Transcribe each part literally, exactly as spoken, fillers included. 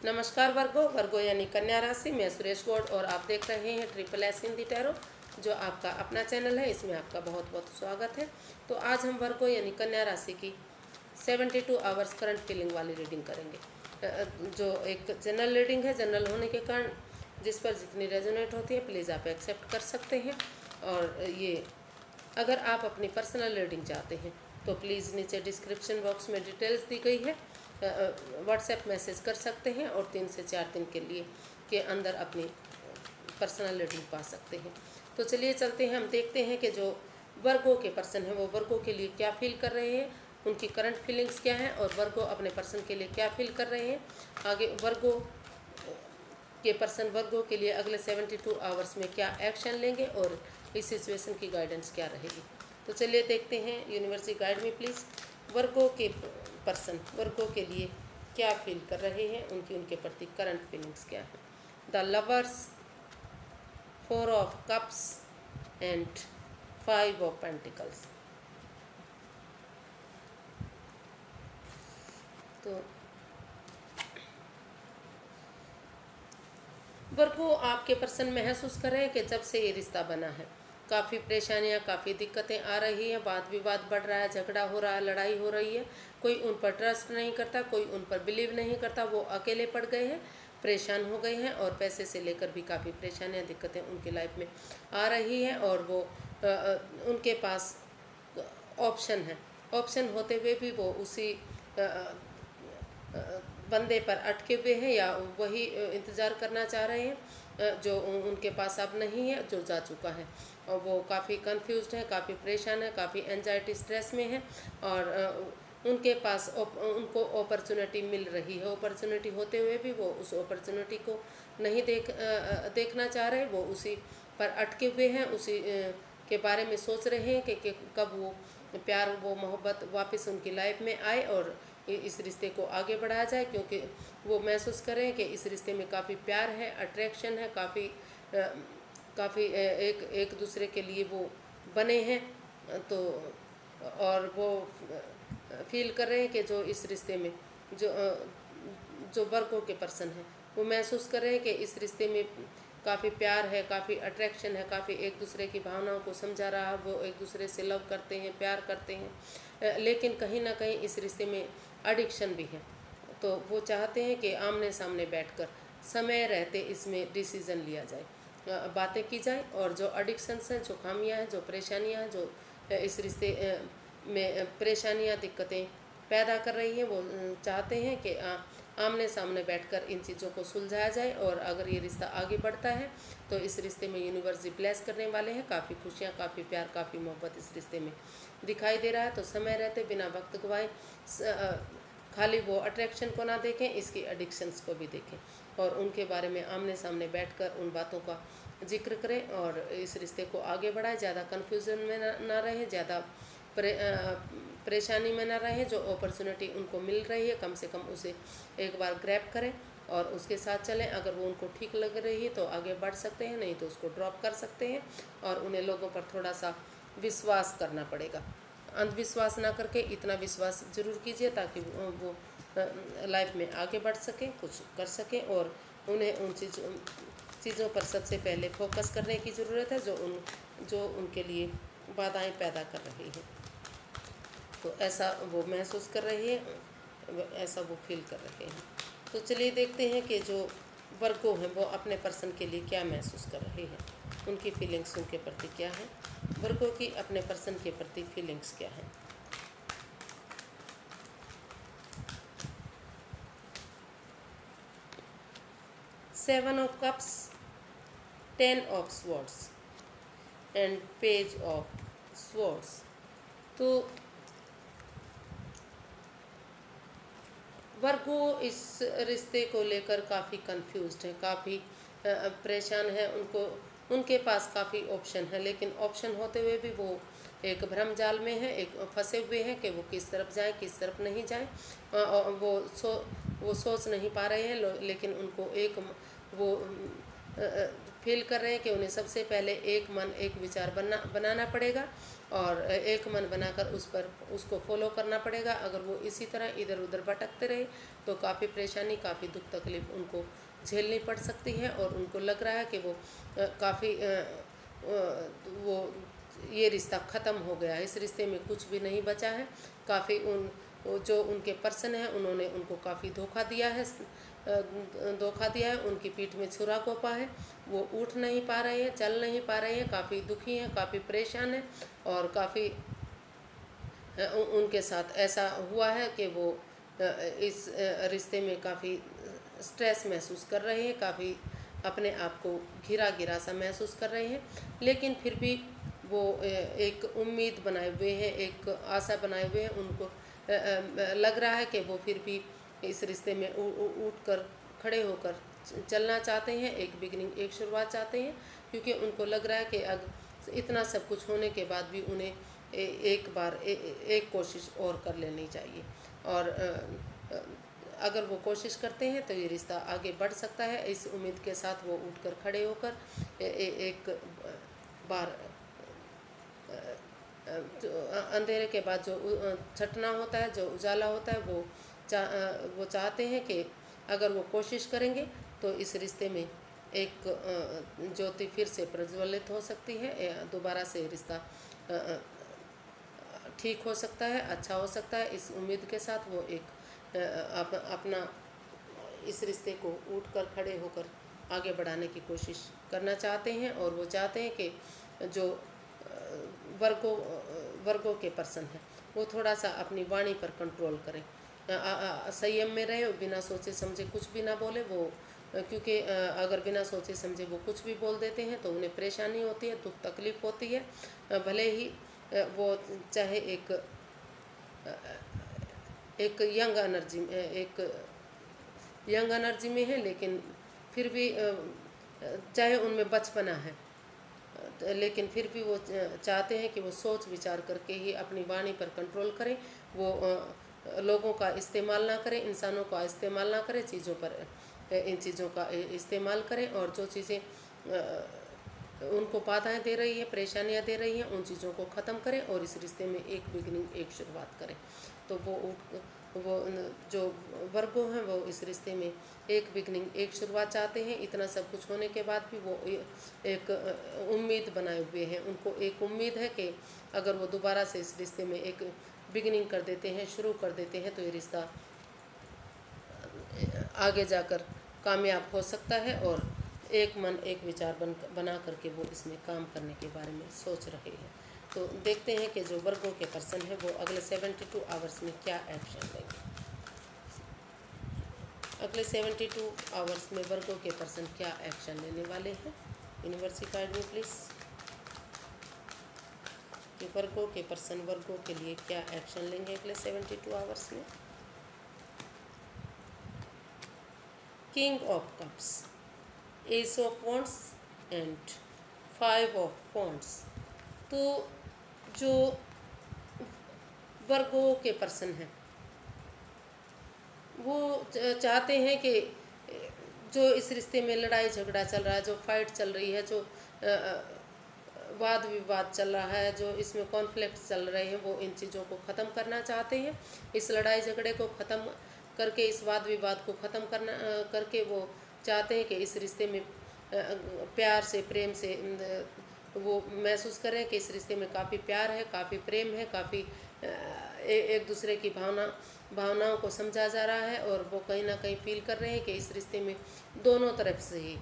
नमस्कार वर्गो वर्गो यानी कन्या राशि में सुरेश गौड़ और आप देख रहे हैं ट्रिपल एस हिंदी टैरो, जो आपका अपना चैनल है। इसमें आपका बहुत बहुत स्वागत है। तो आज हम वर्गो यानी कन्या राशि की बहत्तर आवर्स करंट फीलिंग वाली रीडिंग करेंगे, जो एक जनरल रीडिंग है। जनरल होने के कारण जिस पर जितनी रेजोनेट होती है प्लीज़ आप एक्सेप्ट कर सकते हैं। और ये अगर आप अपनी पर्सनल रीडिंग चाहते हैं तो प्लीज़ नीचे डिस्क्रिप्शन बॉक्स में डिटेल्स दी गई है, व्हाट्सएप मैसेज कर सकते हैं और तीन से चार दिन के लिए के अंदर अपनी पर्सनल रीडिंग पा सकते हैं। तो चलिए चलते हैं, हम देखते हैं कि जो वर्गो के पर्सन हैं वो वर्गो के लिए क्या फील कर रहे हैं, उनकी करंट फीलिंग्स क्या हैं और वर्गो अपने पर्सन के लिए क्या फील कर रहे हैं। आगे वर्गो के पर्सन वर्गो के लिए अगले बहत्तर आवर्स में क्या एक्शन लेंगे और इस सिचुएशन की गाइडेंस क्या रहेगी। तो चलिए देखते हैं, यूनिवर्स गाइड में प्लीज़ वर्गो के पर्सन वर्गो के लिए क्या फील कर रहे हैं, उनकी उनके प्रति करंट फीलिंग्स क्या है। The lovers, four of cups and five of pentacles. तो वर्गो आपके पर्सन महसूस कर रहे हैं कि जब से ये रिश्ता बना है काफ़ी परेशानियां, काफ़ी दिक्कतें आ रही हैं, वाद विवाद बढ़ रहा है, झगड़ा हो रहा है, लड़ाई हो रही है, कोई उन पर ट्रस्ट नहीं करता, कोई उन पर बिलीव नहीं करता, वो अकेले पड़ गए हैं, परेशान हो गए हैं और पैसे से लेकर भी काफ़ी परेशानियां, दिक्कतें उनकी लाइफ में आ रही हैं। और वो आ, आ, उनके पास ऑप्शन है, ऑप्शन होते हुए भी वो उसी आ, आ, बंदे पर अटके हुए हैं या वही इंतज़ार करना चाह रहे हैं जो उनके पास अब नहीं है, जो जा चुका है। और वो काफ़ी कंफ्यूज्ड है, काफ़ी परेशान है, काफ़ी एंजाइटी स्ट्रेस में है और उनके पास उनको अपॉर्चुनिटी मिल रही है, अपॉर्चुनिटी होते हुए भी वो उस अपॉर्चुनिटी को नहीं देख देखना चाह रहे, वो उसी पर अटके हुए हैं, उसी के बारे में सोच रहे हैं कि, कि कब वो प्यार, वो मोहब्बत वापस उनकी लाइफ में आए और इस रिश्ते को आगे बढ़ाया जाए, क्योंकि वो महसूस करें कि इस रिश्ते में काफ़ी प्यार है, अट्रैक्शन है, काफ़ी काफ़ी एक एक दूसरे के लिए वो बने हैं। तो और वो फील कर रहे हैं कि जो इस रिश्ते में जो जो वर्गो के पर्सन हैं वो महसूस कर रहे हैं कि इस रिश्ते में काफ़ी प्यार है, काफ़ी अट्रैक्शन है, काफ़ी एक दूसरे की भावनाओं को समझा रहा है, वो एक दूसरे से लव करते हैं, प्यार करते हैं, लेकिन कहीं ना कहीं इस रिश्ते में एडिक्शन भी है। तो वो चाहते हैं कि आमने सामने बैठकर समय रहते इसमें डिसीज़न लिया जाए, बातें की जाए और जो एडिक्शंस हैं, जो खामियां हैं, जो परेशानियां हैं, जो इस रिश्ते में परेशानियां, दिक्कतें पैदा कर रही हैं, वो चाहते हैं कि आमने सामने बैठकर इन चीज़ों को सुलझाया जाए। और अगर ये रिश्ता आगे बढ़ता है तो इस रिश्ते में यूनिवर्स ब्लेस करने वाले हैं, काफ़ी खुशियाँ, काफ़ी प्यार, काफ़ी मोहब्बत इस रिश्ते में दिखाई दे रहा है। तो समय रहते बिना वक्त गवाए खाली वो अट्रैक्शन को ना देखें, इसकी एडिक्शंस को भी देखें और उनके बारे में आमने सामने बैठकर उन बातों का जिक्र करें और इस रिश्ते को आगे बढ़ाएं। ज़्यादा कन्फ्यूज़न में ना, ना रहें, ज़्यादा परे, परेशानी में ना रहें। जो अपॉर्चुनिटी उनको मिल रही है कम से कम उसे एक बार ग्रैब करें और उसके साथ चलें। अगर वो उनको ठीक लग रही है तो आगे बढ़ सकते हैं, नहीं तो उसको ड्रॉप कर सकते हैं। और उन्हें लोगों पर थोड़ा सा विश्वास करना पड़ेगा, अंधविश्वास ना करके इतना विश्वास जरूर कीजिए ताकि वो लाइफ में आगे बढ़ सकें, कुछ कर सकें। और उन्हें उन चीज़ों चीज़ों पर सबसे पहले फोकस करने की ज़रूरत है जो उन जो उनके लिए बाधाएं पैदा कर रही हैं। तो ऐसा वो महसूस कर रही है, ऐसा वो फील कर रहे हैं। तो चलिए देखते हैं कि जो वर्गो हैं वो अपने पर्सन के लिए क्या महसूस कर रहे हैं, उनकी फीलिंग्स उनके प्रति क्या है, वर्गो की अपने पर्सन के प्रति फीलिंग्स क्या है। Seven of cups, ten of swords and page of swords. तो वर्गो इस रिश्ते को लेकर काफ़ी कंफ्यूज्ड है, काफ़ी परेशान है। उनको उनके पास काफ़ी ऑप्शन है, लेकिन ऑप्शन होते हुए भी वो एक भ्रम जाल में है, एक फंसे हुए हैं कि वो किस तरफ जाए, किस तरफ नहीं जाए। वो सो वो सोच नहीं पा रहे हैं, लेकिन उनको एक वो फील कर रहे हैं कि उन्हें सबसे पहले एक मन एक विचार बना बनाना पड़ेगा और एक मन बनाकर उस पर उसको फॉलो करना पड़ेगा। अगर वो इसी तरह इधर उधर भटकते रहे तो काफ़ी परेशानी, काफ़ी दुख तकलीफ उनको झेलनी पड़ सकती है और उनको लग रहा है कि वो काफ़ी वो ये रिश्ता ख़त्म हो गया है, इस रिश्ते में कुछ भी नहीं बचा है। काफ़ी उन जो उनके पर्सन हैं उन्होंने उनको काफ़ी धोखा दिया है धोखा दिया है उनकी पीठ में छुरा घोंपा है। वो उठ नहीं पा रहे हैं, चल नहीं पा रहे हैं, काफ़ी दुखी हैं, काफ़ी परेशान हैं और काफ़ी उनके साथ ऐसा हुआ है कि वो इस रिश्ते में काफ़ी स्ट्रेस महसूस कर रहे हैं, काफ़ी अपने आप को घिरा घिरा सा महसूस कर रहे हैं। लेकिन फिर भी वो एक उम्मीद बनाए हुए हैं, एक आशा बनाए हुए हैं। उनको लग रहा है कि वो फिर भी इस रिश्ते में उठ कर खड़े होकर चलना चाहते हैं, एक बिगिनिंग एक शुरुआत चाहते हैं, क्योंकि उनको लग रहा है कि अगर इतना सब कुछ होने के बाद भी उन्हें एक बार ए, एक कोशिश और कर लेनी चाहिए और अगर वो कोशिश करते हैं तो ये रिश्ता आगे बढ़ सकता है। इस उम्मीद के साथ वो उठकर खड़े होकर ए, ए, एक बार जो अंधेरे के बाद जो छटना होता है, जो उजाला होता है, वो चा वो चाहते हैं कि अगर वो कोशिश करेंगे तो इस रिश्ते में एक ज्योति फिर से प्रज्वलित हो सकती है, दोबारा से रिश्ता ठीक हो सकता है, अच्छा हो सकता है। इस उम्मीद के साथ वो एक अप, अपना इस रिश्ते को उठकर खड़े होकर आगे बढ़ाने की कोशिश करना चाहते हैं और वो चाहते हैं कि जो वर्गों वर्गों के पर्सन हैं वो थोड़ा सा अपनी वाणी पर कंट्रोल करें, संयम में रहे, बिना सोचे समझे कुछ भी ना बोले वो, क्योंकि अगर बिना सोचे समझे वो कुछ भी बोल देते हैं तो उन्हें परेशानी होती है, दुख तकलीफ होती है। भले ही वो चाहे एक एक यंग एनर्जी एक यंग एनर्जी में है, लेकिन फिर भी चाहे उनमें बचपना है, लेकिन फिर भी वो चाहते हैं कि वो सोच विचार करके ही अपनी वाणी पर कंट्रोल करें। वो लोगों का इस्तेमाल ना करें, इंसानों का इस्तेमाल ना करें, चीज़ों पर इन चीज़ों का इस्तेमाल करें और जो चीज़ें उनको बाधाएं दे रही है, परेशानियां दे रही हैं, उन चीज़ों को ख़त्म करें और इस रिश्ते में एक बिगिनिंग एक शुरुआत करें। तो वो वो जो वर्गों हैं वो इस रिश्ते में एक बिगिनिंग एक शुरुआत चाहते हैं। इतना सब कुछ होने के बाद भी वो एक उम्मीद बनाए हुए हैं। उनको एक उम्मीद है कि अगर वो दोबारा से इस रिश्ते में एक बिगिनिंग कर देते हैं, शुरू कर देते हैं, तो ये रिश्ता आगे जाकर कामयाब हो सकता है और एक मन एक विचार बन बना करके वो इसमें काम करने के बारे में सोच रहे हैं। तो देखते हैं कि जो वर्गों के पर्सन है वो अगले बहत्तर आवर्स में क्या एक्शन लेंगे। अगले बहत्तर आवर्स में वर्गों के पर्सन क्या एक्शन लेने वाले हैं। यूनिवर्सिटी गाइड में प्लीज़ कि वर्गों के पर्सन वर्गों के लिए क्या एक्शन लेंगे अगले बहत्तर आवर्स में। King of cups, ace of wands and five of wands. तो जो वर्गों के पर्सन हैं वो चाहते हैं कि जो इस रिश्ते में लड़ाई झगड़ा चल रहा है, जो फाइट चल रही है, जो वाद विवाद चल रहा है, जो इसमें कॉन्फ्लिक्ट चल रहे हैं, वो इन चीज़ों को ख़त्म करना चाहते हैं। इस लड़ाई झगड़े को ख़त्म करके, इस वाद विवाद को ख़त्म करना करके वो चाहते हैं कि इस रिश्ते में प्यार से, प्रेम से वो महसूस करें कि इस रिश्ते में काफ़ी प्यार है, काफ़ी प्रेम है, काफ़ी एक दूसरे की भावना भावनाओं को समझा जा रहा है और वो कहीं ना कहीं फील कर रहे हैं कि इस रिश्ते में दोनों तरफ से ही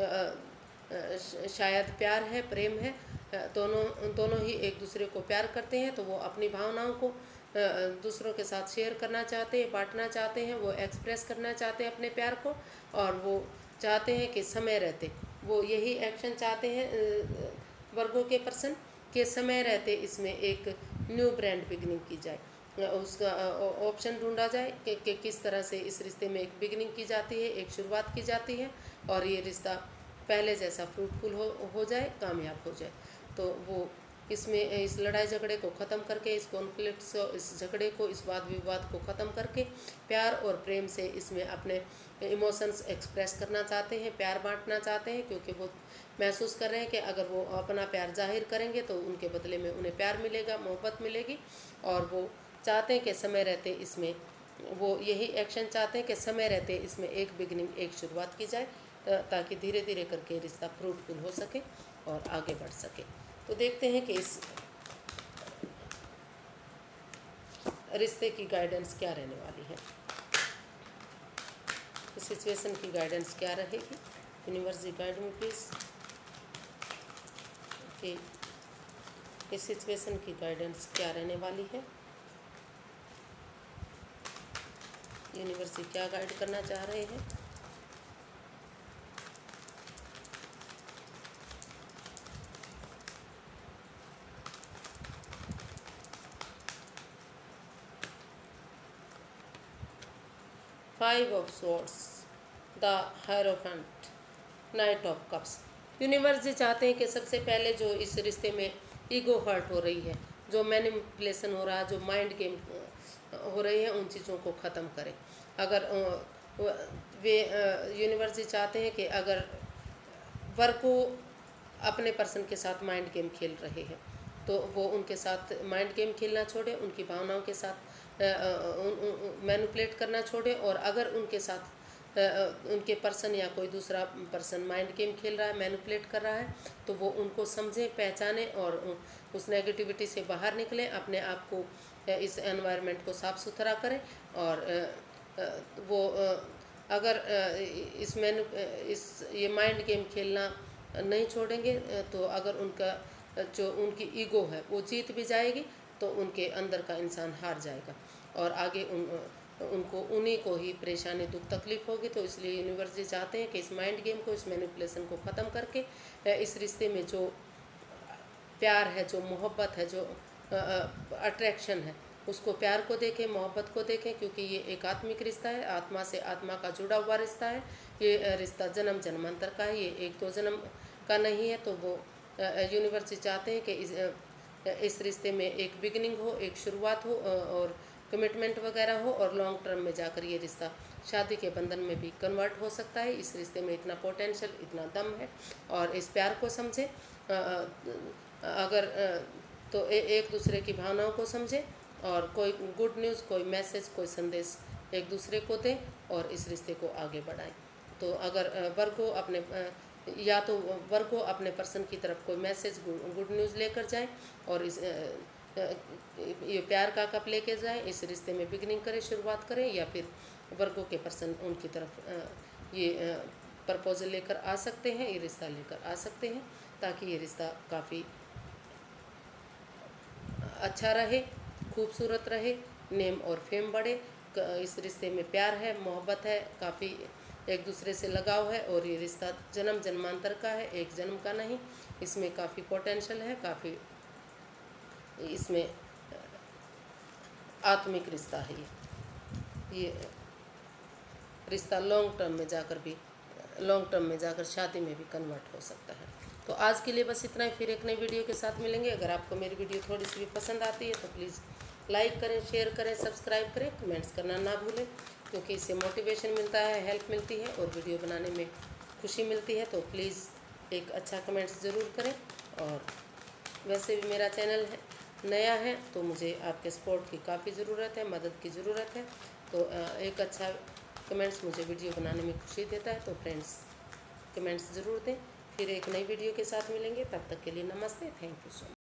शायद प्यार है, प्रेम है, दोनों दोनों ही एक दूसरे को प्यार करते हैं। तो वो अपनी भावनाओं को दूसरों के साथ शेयर करना चाहते हैं, बांटना चाहते हैं, वो एक्सप्रेस करना चाहते हैं अपने प्यार को और वो चाहते हैं कि समय रहते वो यही एक्शन चाहते हैं वर्गों के पर्सन के समय रहते इसमें एक न्यू ब्रांड बिगिनिंग की जाए, उसका ऑप्शन ढूंढा जाए कि, कि किस तरह से इस रिश्ते में एक बिगिनिंग की जाती है, एक शुरुआत की जाती है और ये रिश्ता पहले जैसा फ्रूटफुल हो हो जाए, कामयाब हो जाए। तो वो इसमें इस लड़ाई झगड़े को ख़त्म करके, इस कॉन्फ्लिक्ट्स, इस झगड़े को, इस वाद विवाद को ख़त्म करके प्यार और प्रेम से इसमें अपने इमोशंस एक्सप्रेस करना चाहते हैं, प्यार बांटना चाहते हैं, क्योंकि वो महसूस कर रहे हैं कि अगर वो अपना प्यार जाहिर करेंगे तो उनके बदले में उन्हें प्यार मिलेगा, मोहब्बत मिलेगी। और वो चाहते हैं कि समय रहते इसमें, वो यही एक्शन चाहते हैं कि समय रहते इसमें एक बिगनिंग, एक शुरुआत की जाए, ताकि धीरे धीरे करके रिश्ता फ्रूटफुल हो सके और आगे बढ़ सके। तो देखते हैं कि इस रिश्ते की गाइडेंस क्या रहने वाली है, इस सिचुएशन की गाइडेंस क्या रहेगी। यूनिवर्स जी गाइड में प्लीज़ कि इस सिचुएशन की गाइडेंस क्या रहने वाली है। यूनिवर्स जी क्या गाइड करना चाह रहे हैं। Five of swords, the hierophant, knight of cups. Universe ji चाहते हैं कि सबसे पहले जो इस रिश्ते में ईगो हर्ट हो रही है, जो मैनिपुलेशन हो रहा है, जो माइंड गेम हो रही है, उन चीज़ों को ख़त्म करें। अगर वे यूनिवर्स जी चाहते हैं कि अगर वर को अपने पर्सन के साथ माइंड गेम खेल रहे हैं तो वो उनके साथ माइंड गेम खेलना छोड़े, उनकी भावनाओं के साथ मैनिपुलेट करना छोड़े। और अगर उनके साथ उनके पर्सन या कोई दूसरा पर्सन माइंड गेम खेल रहा है, मैनिपुलेट कर रहा है, तो वो उनको समझें, पहचानें और उस नेगेटिविटी से बाहर निकलें, अपने आप को, इस एनवायरनमेंट को साफ़ सुथरा करें। और वो अगर इस मैनु इस ये माइंड गेम खेलना नहीं छोड़ेंगे तो अगर उनका जो उनकी ईगो है वो जीत भी जाएगी तो उनके अंदर का इंसान हार जाएगा और आगे उन उनको उन्हीं को ही परेशानी, दुख, तकलीफ होगी। तो इसलिए यूनिवर्स जी चाहते हैं कि इस माइंड गेम को, इस मैनिपुलेशन को ख़त्म करके इस रिश्ते में जो प्यार है, जो मोहब्बत है, जो अट्रैक्शन है, उसको प्यार को देखें, मोहब्बत को देखें, क्योंकि ये एक आत्मिक रिश्ता है, आत्मा से आत्मा का जुड़ा हुआ रिश्ता है। ये रिश्ता जन्म जन्मांतर का है, ये एक दो जन्म का नहीं है। तो वो यूनिवर्स चाहते हैं कि इस इस रिश्ते में एक बिगिनिंग हो, एक शुरुआत हो और कमिटमेंट वगैरह हो और लॉन्ग टर्म में जाकर ये रिश्ता शादी के बंधन में भी कन्वर्ट हो सकता है। इस रिश्ते में इतना पोटेंशियल, इतना दम है और इस प्यार को समझे। अगर तो ए, एक दूसरे की भावनाओं को समझे और कोई गुड न्यूज़, कोई मैसेज, कोई संदेश एक दूसरे को दें और इस रिश्ते को आगे बढ़ाएं। तो अगर वर को अपने या तो वर को अपने पर्सन की तरफ कोई मैसेज, गुड न्यूज़ लेकर जाएं और इस ये प्यार का कप लेके जाएं, इस रिश्ते में बिगनिंग करें, शुरुआत करें, या फिर वर्गों के पर्सन उनकी तरफ ये प्रपोजल लेकर आ सकते हैं, ये रिश्ता लेकर आ सकते हैं, ताकि ये रिश्ता काफ़ी अच्छा रहे, खूबसूरत रहे, नेम और फेम बढ़े। इस रिश्ते में प्यार है, मोहब्बत है, काफ़ी एक दूसरे से लगाव है और ये रिश्ता जन्म जन्मांतर का है, एक जन्म का नहीं। इसमें काफ़ी पोटेंशियल है, काफ़ी इसमें आत्मिक रिश्ता है। ये ये रिश्ता लॉन्ग टर्म में जाकर भी लॉन्ग टर्म में जाकर शादी में भी कन्वर्ट हो सकता है। तो आज के लिए बस इतना ही, फिर एक नई वीडियो के साथ मिलेंगे। अगर आपको मेरी वीडियो थोड़ी सी भी पसंद आती है तो प्लीज़ लाइक करें, शेयर करें, सब्सक्राइब करें, कमेंट्स करना ना भूलें, क्योंकि इससे मोटिवेशन मिलता है, हेल्प मिलती है और वीडियो बनाने में खुशी मिलती है। तो प्लीज़ एक अच्छा कमेंट्स ज़रूर करें। और वैसे भी मेरा चैनल है नया है तो मुझे आपके सपोर्ट की काफ़ी ज़रूरत है, मदद की ज़रूरत है। तो एक अच्छा कमेंट्स मुझे वीडियो बनाने में खुशी देता है। तो फ्रेंड्स कमेंट्स ज़रूर दें। फिर एक नई वीडियो के साथ मिलेंगे, तब तक के लिए नमस्ते, थैंक यू सो मच।